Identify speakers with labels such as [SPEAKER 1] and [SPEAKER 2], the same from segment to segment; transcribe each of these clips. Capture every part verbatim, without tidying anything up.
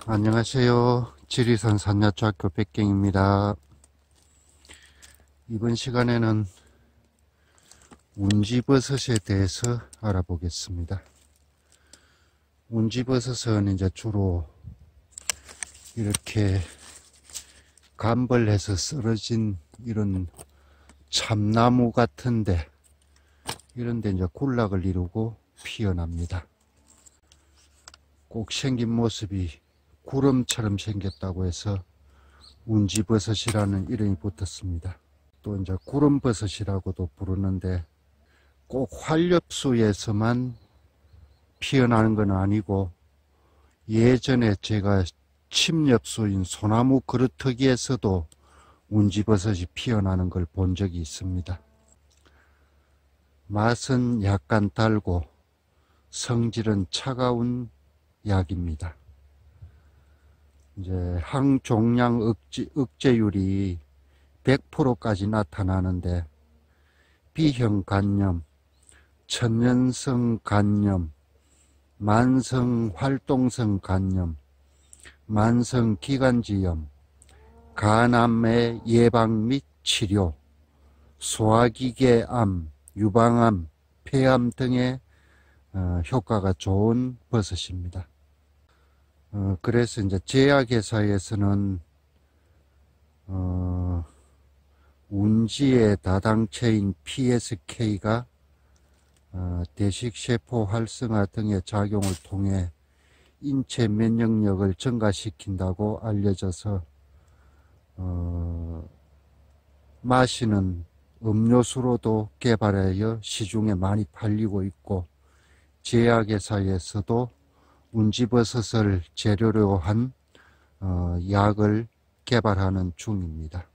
[SPEAKER 1] 안녕하세요. 지리산 산야초학교 백경입니다. 이번 시간에는 운지버섯에 대해서 알아보겠습니다. 운지버섯은 이제 주로 이렇게 감벌해서 쓰러진 이런 참나무 같은데 이런데 이제 군락을 이루고 피어납니다. 꼭 생긴 모습이 구름처럼 생겼다고 해서 운지버섯이라는 이름이 붙었습니다. 또 이제 구름버섯이라고도 부르는데 꼭 활엽수에서만 피어나는 건 아니고 예전에 제가 침엽수인 소나무 그루터기에서도 운지버섯이 피어나는 걸 본 적이 있습니다. 맛은 약간 달고 성질은 차가운 약입니다. 이제 항종양 억제, 억제율이 백 퍼센트까지 나타나는데 B형 간염, 천연성 간염, 만성 활동성 간염, 만성 기관지염, 간암의 예방 및 치료, 소화기계암, 유방암, 폐암 등의 어, 효과가 좋은 버섯입니다. 어, 그래서 이제 제약회사에서는 어, 운지의 다당체인 피에스케이가 어, 대식세포 활성화 등의 작용을 통해 인체 면역력을 증가시킨다고 알려져서 어, 마시는 음료수로도 개발하여 시중에 많이 팔리고 있고 제약회사에서도 운지버섯을 재료로 한 어, 약을 개발하는 중입니다.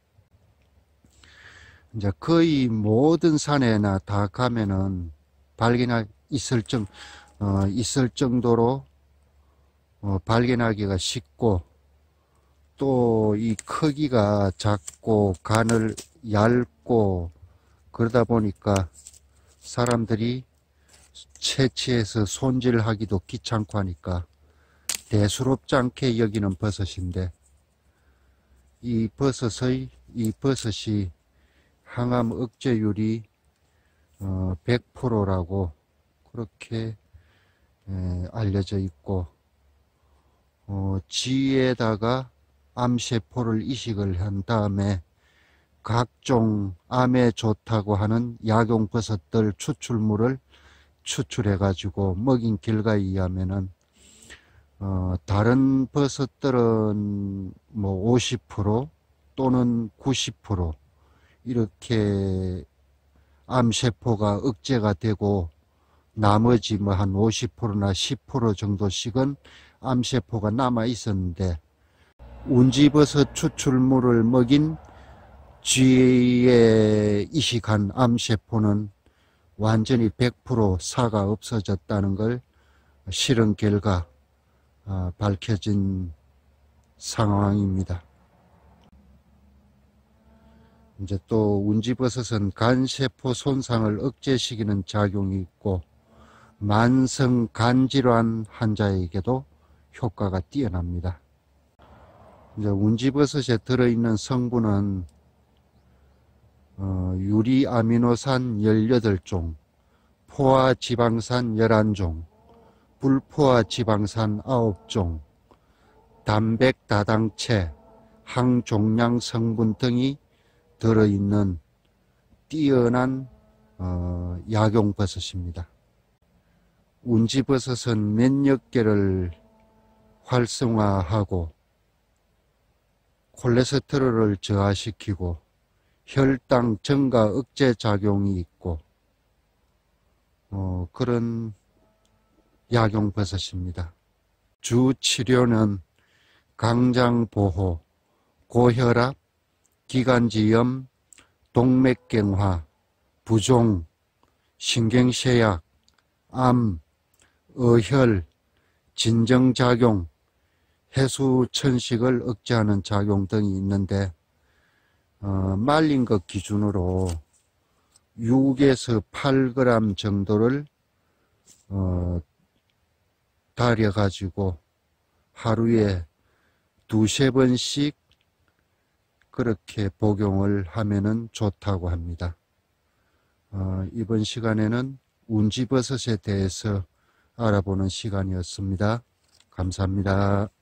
[SPEAKER 1] 이제 거의 모든 산에나 다 가면은 발견할 있을 정 어, 있을 정도로 어, 발견하기가 쉽고 또 이 크기가 작고 간을 얇고 그러다 보니까 사람들이 채취해서 손질하기도 귀찮고 하니까 대수롭지 않게 여기는 버섯인데 이 버섯의 이 버섯이 항암 억제율이 어, 백 퍼센트라고 그렇게 에, 알려져 있고 어, 지에다가 암세포를 이식을 한 다음에 각종 암에 좋다고 하는 약용버섯들 추출물을 추출해 가지고 먹인 결과에 의하면은 어, 다른 버섯들은 뭐 오십 퍼센트 또는 구십 퍼센트 이렇게 암세포가 억제가 되고 나머지 뭐 한 오십 퍼센트나 십 퍼센트 정도씩은 암세포가 남아 있었는데 운지버섯 추출물을 먹인 쥐에 이식한 암세포는 완전히 백 퍼센트 사가 없어졌다는 걸 실험 결과 어, 밝혀진 상황입니다. 이제 또 운지버섯은 간세포 손상을 억제시키는 작용이 있고 만성 간질환 환자에게도 효과가 뛰어납니다. 이제 운지버섯에 들어있는 성분은 어, 유리아미노산 열여덟 종, 포화지방산 열한 종, 불포화지방산 아홉 종, 단백다당체, 항종양 성분 등이 들어있는 뛰어난 어, 약용버섯입니다. 운지버섯은 면역계를 활성화하고 콜레스테롤을 저하시키고 혈당 증가 억제 작용이 있고 어, 그런 약용버섯입니다. 주 치료는 강장보호, 고혈압, 기관지염, 동맥경화, 부종, 신경쇠약, 암, 어혈, 진정작용, 해수천식을 억제하는 작용 등이 있는데 어, 말린 것 기준으로 육에서 팔 그램 정도를 어, 달여 가지고 하루에 두세 번씩 그렇게 복용을 하면은 좋다고 합니다. 어, 이번 시간에는 운지버섯에 대해서 알아보는 시간이었습니다. 감사합니다.